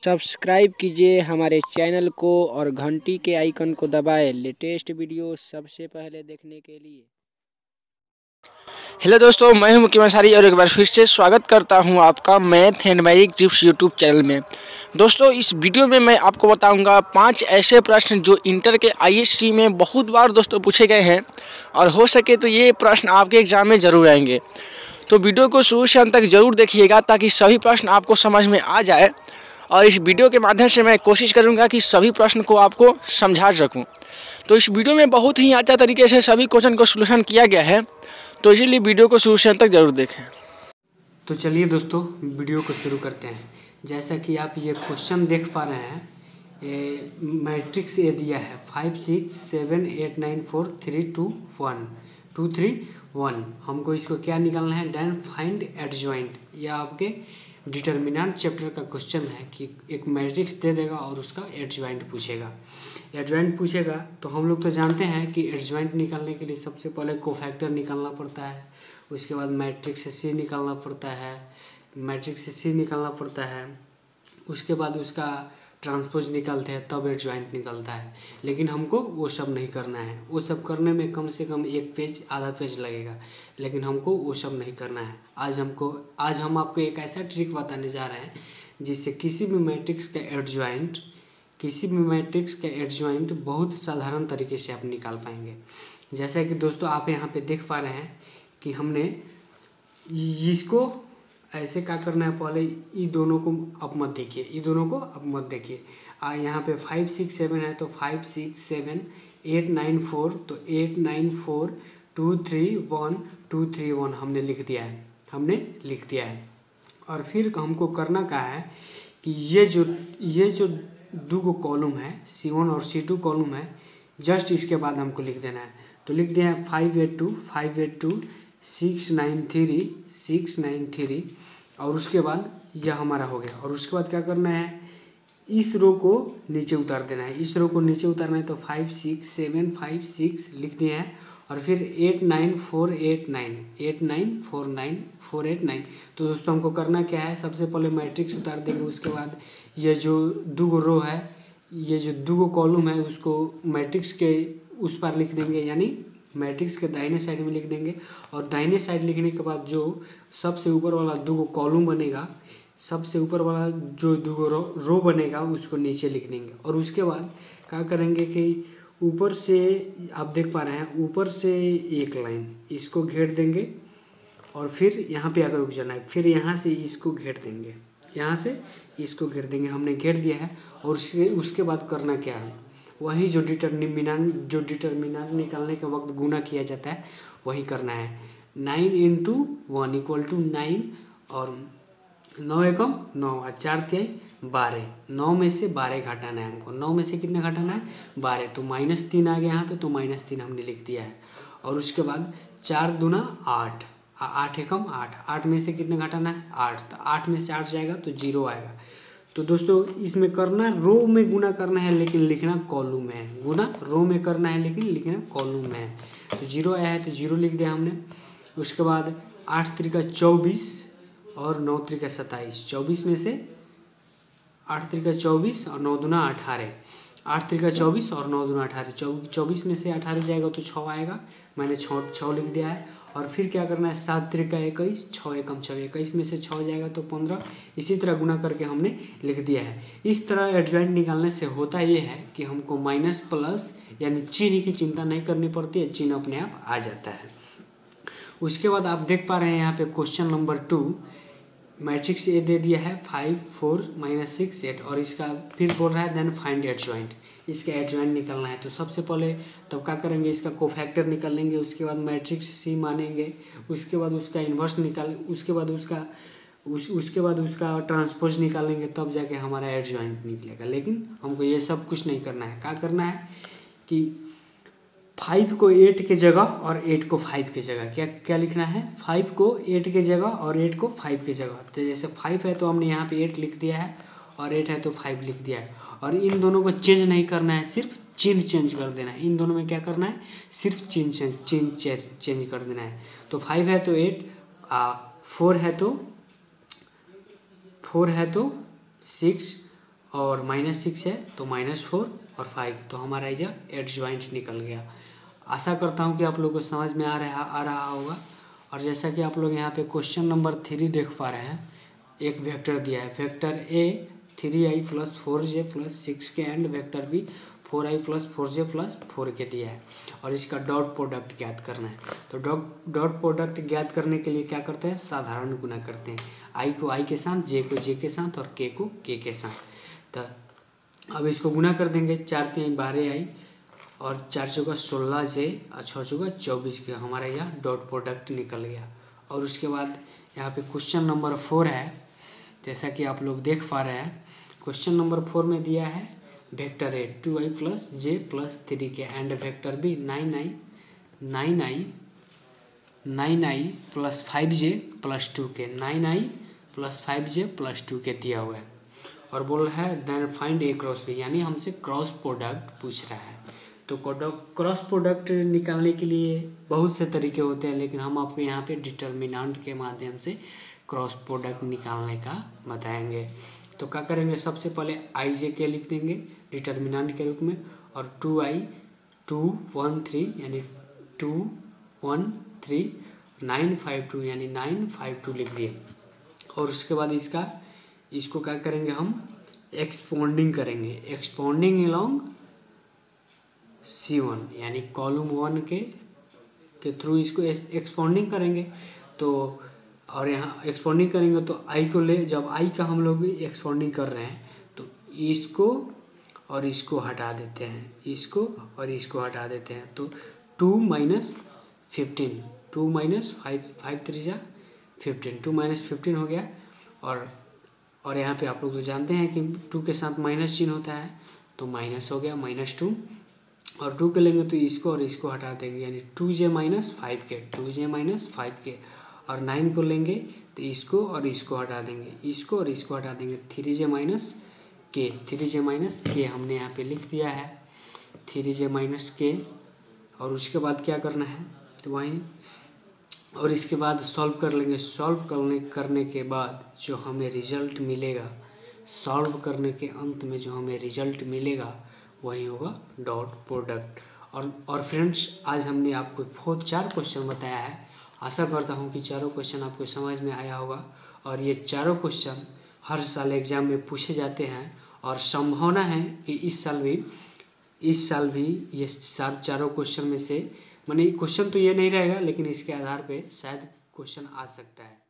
Subscribe कीजिए हमारे channel को और घंटी के आइकन को दबाएं लेटेस्ट वीडियो सबसे पहले देखने के लिए। हेलो दोस्तों, मैं हूं मुख्य अंसारी और एक बार फिर से स्वागत करता हूं आपका math and magic tips YouTube channel में। दोस्तों, इस वीडियो में मैं आपको बताऊंगा 5 ऐसे प्रश्न जो इंटर के आईएसटी में बहुत बार दोस्तों पूछे गए हैं और हो सके तो ये प्रश्न आपके एग्जाम में ज़रूर आएंगे। तो वीडियो को शुरू से अंत तक ज़रूर देखिएगा ताकि सभी प्रश्न आपको समझ में आ जाए और इस वीडियो के माध्यम से मैं कोशिश करूंगा कि सभी प्रश्न को आपको समझा सकूं। तो इस वीडियो में बहुत ही अच्छा तरीके से सभी क्वेश्चन को सोल्यूशन किया गया है, तो इसीलिए वीडियो को शुरू से अंत तक जरूर देखें। तो चलिए दोस्तों, वीडियो को शुरू करते हैं। जैसा कि आप ये क्वेश्चन देख पा रहे हैं, मैट्रिक्स ये दिया है 5 6 7 8 9 4 3 2 1 2 3 1। हमको इसको क्या निकालना है? Then find adjoint. यह आपके डिटर्मिनेंट चैप्टर का क्वेश्चन है कि एक मैट्रिक्स दे देगा और उसका एडजॉइंट पूछेगा। एडजॉइंट पूछेगा तो हम लोग तो जानते हैं कि एडजॉइंट निकालने के लिए सबसे पहले कोफैक्टर निकालना पड़ता है, उसके बाद मैट्रिक्स से सी निकालना पड़ता है, मैट्रिक्स से सी निकालना पड़ता है, उसके बाद उसका ट्रांसपोज निकालते हैं, तब एडजॉइंट निकलता है। लेकिन हमको वो सब नहीं करना है। वो सब करने में कम से कम एक पेज आधा पेज लगेगा, लेकिन हमको वो सब नहीं करना है। आज हम आपको एक ऐसा ट्रिक बताने जा रहे हैं जिससे किसी भी मैट्रिक्स का एडजॉइंट बहुत साधारण तरीके से आप निकाल पाएंगे। जैसा कि दोस्तों आप यहाँ पे देख पा रहे हैं कि हमने इसको ऐसे क्या करना है, पहले ये दोनों को अब मत देखिए, यहाँ पे 5 6 7 है तो 5 6 7 8 9 4, तो 8 9 4 2 3 1 2 3 1 हमने लिख दिया है। और फिर हमको करना क्या है कि ये जो दो कॉलम है C1 और C2 कॉलम है, जस्ट इसके बाद हमको लिख देना है। तो लिख दिया है 5 8 2 5 8 2 6 9 3 6 9 3, और उसके बाद यह हमारा हो गया। और उसके बाद क्या करना है, इस रो को नीचे उतार देना है। इस रो को नीचे उतारना है तो 5 6 7 5 6 लिख दिए हैं, और फिर 8 9 4 8 9 8 9 4 9 4 8 9। तो दोस्तों हमको करना क्या है, सबसे पहले मैट्रिक्स उतार देंगे, उसके बाद ये जो दो रो है, ये जो दो कॉलम है, उसको मैट्रिक्स के उस पर लिख देंगे, यानी मैट्रिक्स के दाहिने साइड में लिख देंगे। और दाहिने साइड लिखने के बाद जो सबसे ऊपर वाला दो कॉलम बनेगा, सबसे ऊपर वाला जो दो रो बनेगा, उसको नीचे लिख देंगे। और उसके बाद क्या करेंगे कि ऊपर से आप देख पा रहे हैं, ऊपर से एक लाइन इसको घेर देंगे, और फिर यहाँ पे आकर रुक जाना है। फिर यहाँ से इसको घेर देंगे, हमने घेर दिया है। और उसके बाद करना क्या है, वही जो डिटर्मिनेंट निकालने के वक्त गुना किया जाता है वही करना है। 9 × 1 = 9, और 9 एकम 9 और 4 3 12। 9 में से 12 घटाना है हमको। 9 में से कितना घटाना है? 12। तो -3 आ गया यहाँ पे, तो -3 हमने लिख दिया है। और उसके बाद 4 दूना 8, 8 एकम 8, 8 में से कितना घटाना है? 8। तो 8 में से 8 जाएगा तो 0 आएगा। तो दोस्तों इसमें करना रो में गुना करना है, लेकिन लिखना कॉलम में है। गुना रो में करना है, लेकिन लिखना कॉलम में है। तो 0 आया है तो 0 लिख दिया हमने। उसके बाद 8 3 24 और 9 3 27। 24 में से 8 3 24 और 9 दूना 18। 8 3 24 और 9 दूना 18। 24 में से 18 जाएगा तो 6 आएगा, मैंने 6 लिख दिया है। और फिर क्या करना है, 7 3 21, 6 एकम 6, 21 में से 6 जाएगा तो 15। इसी तरह गुना करके हमने लिख दिया है। इस तरह एडजॉइंट निकालने से होता ये है कि हमको माइनस प्लस यानी चिन्ह की चिंता नहीं करनी पड़ती है, चिन्ह अपने आप आ जाता है। उसके बाद आप देख पा रहे हैं यहाँ पे क्वेश्चन नंबर 2, मैट्रिक्स ए दे दिया है 5 4 -6 8, और इसका फिर बोल रहा है देन फाइंड एडजॉइंट। इसका एडजॉइंट निकालना है। तो सबसे पहले तब क्या करेंगे, इसका कोफैक्टर निकाल लेंगे, उसके बाद मैट्रिक्स सी मानेंगे, उसके बाद उसका इन्वर्स उसके बाद उसका ट्रांसपोज निकालेंगे, तब जाके हमारा एडजॉइंट निकलेगा। लेकिन हमको ये सब कुछ नहीं करना है। क्या करना है कि 5 को 8 के जगह और 8 को 5 के जगह क्या लिखना है, 5 को 8 के जगह और 8 को 5 के जगह। तो जैसे 5 है तो हमने यहाँ पे 8 लिख दिया है, और 8 है तो 5 लिख दिया है। और इन दोनों को चेंज नहीं करना है, सिर्फ चिन्ह चेंज कर देना है। इन दोनों में क्या करना है, सिर्फ चिन्ह चेंज कर देना है। तो 5 है तो 8, 4 है तो 6, और -6 है तो -4 और 5, तो हमारा यह एडजॉइंट निकल गया। आशा करता हूँ कि आप लोगों को समझ में आ रहा होगा। और जैसा कि आप लोग यहाँ पे क्वेश्चन नंबर 3 देख पा रहे हैं, एक वेक्टर दिया है, vector A 3i + 4j + 6k and vector B 4i + 4j + 4k दिया है और इसका डॉट प्रोडक्ट ज्ञात करना है। तो डॉट प्रोडक्ट ज्ञात करने के लिए क्या करते हैं, साधारण गुना करते हैं, i को i के साथ, j को j के साथ और k को k के साथ। तो अब इसको गुना कर देंगे, 4 3 12 आई और 4 चौका 16j और 6 चौका 24 के, हमारा यह डॉट प्रोडक्ट निकल गया। और उसके बाद यहाँ पे क्वेश्चन नंबर 4 है, जैसा कि आप लोग देख पा रहे हैं। क्वेश्चन नंबर 4 में दिया है vector A 2i + j + 3k and vector B 9i + 5j + 2k, 9i + 5j + 2k दिया हुआ है और बोल रहा है then find A cross B, यानी हमसे क्रॉस प्रोडक्ट पूछ रहा है। तो क्रॉस प्रोडक्ट निकालने के लिए बहुत से तरीके होते हैं, लेकिन हम आपको यहाँ पे डिटर्मिनेंट के माध्यम से क्रॉस प्रोडक्ट निकालने का बताएंगे। तो क्या करेंगे, सबसे पहले i j k लिख देंगे डिटर्मिनेंट के रूप में और 2i 2 1 3 यानी 2 1 3 9 5 2 यानी 9 5 2 लिख दिए। और उसके बाद इसको क्या करेंगे, हम एक्सपोंडिंग करेंगे, एक्सपोंडिंग अलोंग C1 यानी कॉलम 1 के थ्रू इसको एक्सपोंडिंग करेंगे। तो और यहाँ एक्सपोंडिंग करेंगे तो i को ले, जब i का हम लोग एक्सपोंडिंग कर रहे हैं तो इसको और इसको हटा देते हैं, इसको और इसको हटा देते हैं। तो 2 - 15 2 - 5 5 3 15 2 - 15 हो गया। और यहाँ पे आप लोग तो जानते हैं कि 2 के साथ माइनस चिन्ह होता है, तो माइनस हो गया -2 और 2 के लेंगे तो इसको और इसको हटा देंगे, यानी 2j - 5k 2j - 5k और 9 को लेंगे तो इसको और इसको हटा देंगे, इसको और इसको हटा देंगे, 3j - k 3j - k हमने यहाँ पे लिख दिया है 3j - k। और उसके बाद क्या करना है, तो वहीं और इसके बाद सॉल्व कर लेंगे। सॉल्व करने के बाद जो हमें रिजल्ट मिलेगा, सॉल्व करने के अंत में जो हमें रिजल्ट मिलेगा वही होगा डॉट प्रोडक्ट। और फ्रेंड्स, आज हमने आपको 4 क्वेश्चन बताया है। आशा करता हूँ कि चारों क्वेश्चन आपको समझ में आया होगा और ये चारों क्वेश्चन हर साल एग्जाम में पूछे जाते हैं और संभावना है कि इस साल भी ये चारों क्वेश्चन में से, माने क्वेश्चन तो ये नहीं रहेगा, लेकिन इसके आधार पे शायद क्वेश्चन आ सकता है।